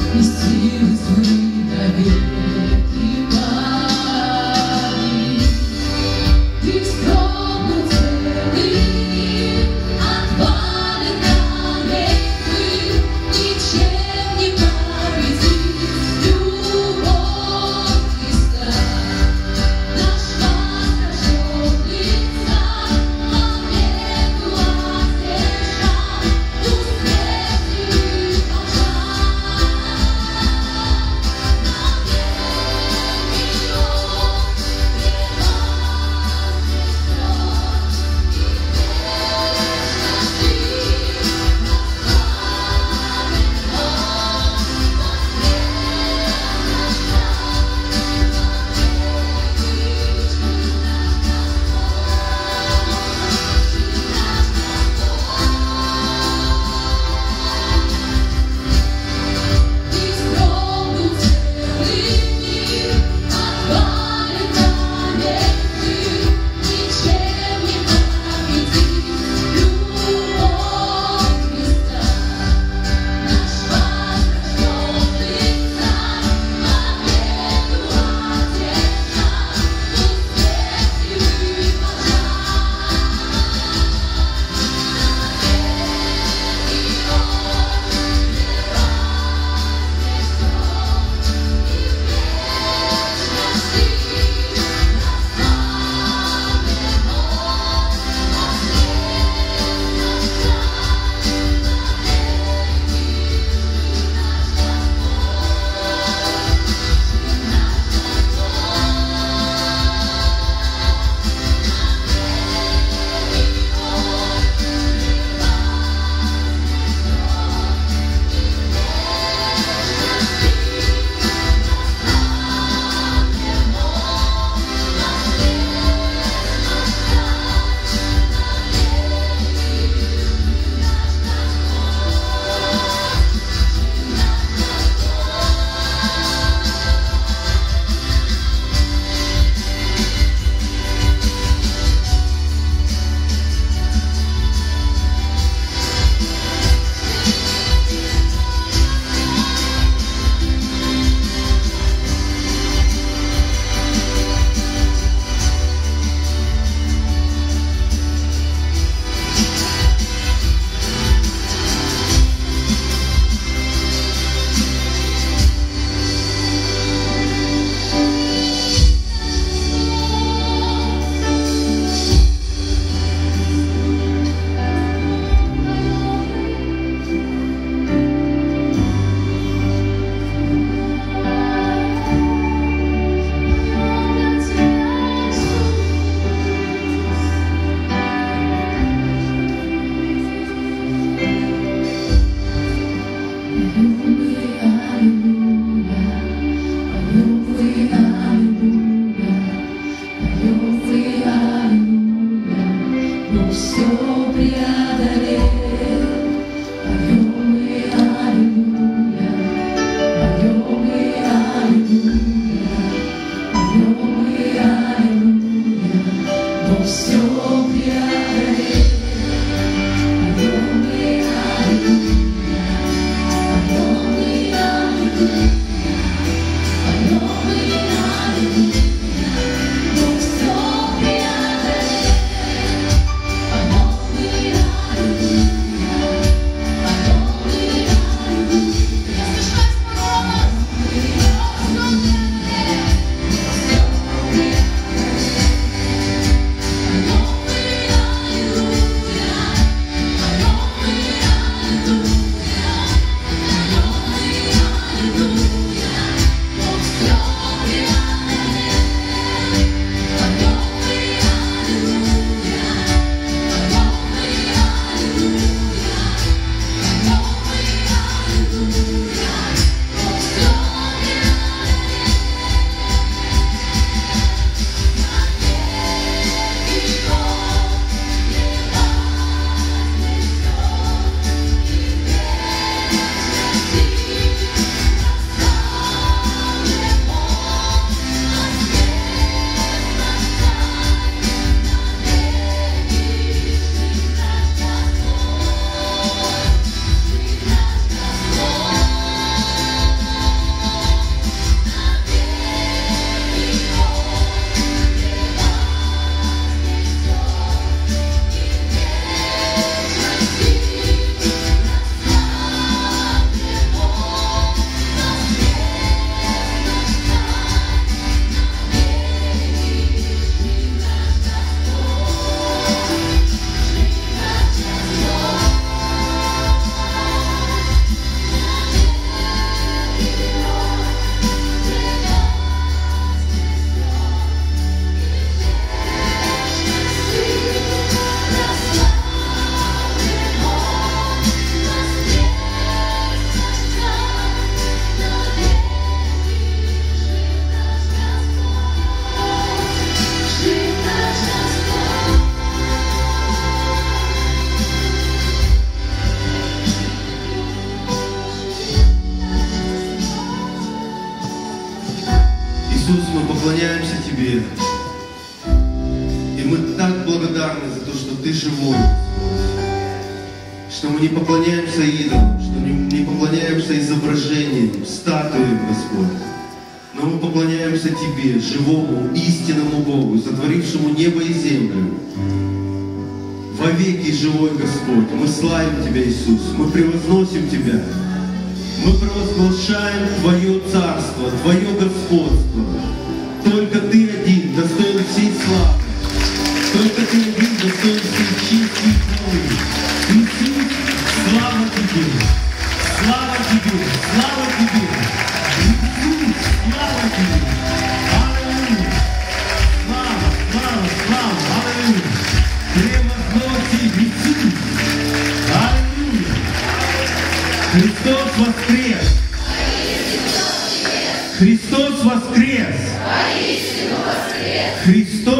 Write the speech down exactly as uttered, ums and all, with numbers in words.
и силы свои навеки пали. Ты скромно целый, отвален на ветры, ничем не победить любовь Христа. Наш возвращен лица, победу одержал, у смерти молчал. Но Иисус, мы поклоняемся Тебе. И мы так благодарны за то, что Ты живой. Что мы не поклоняемся идолам, что не, не поклоняемся изображениям, статуям, Господь. Но мы поклоняемся Тебе, живому, истинному Богу, сотворившему небо и землю. Вовеки живой Господь. Мы славим Тебя, Иисус. Мы превозносим Тебя. Мы провозглашаем Твое Царство, Твое Господство. Только Ты один достоин всей славы. Только Ты один достоин всей чести и хвалы. Иисус, слава Тебе! Слава Тебе! Слава Тебе! Иисус, слава Тебе! Аллилуйя! Слава, слава, слава! Аллилуйя! Превозносим Иисус! Аллилуйя! Христос воскрес! Христос воскрес! Христос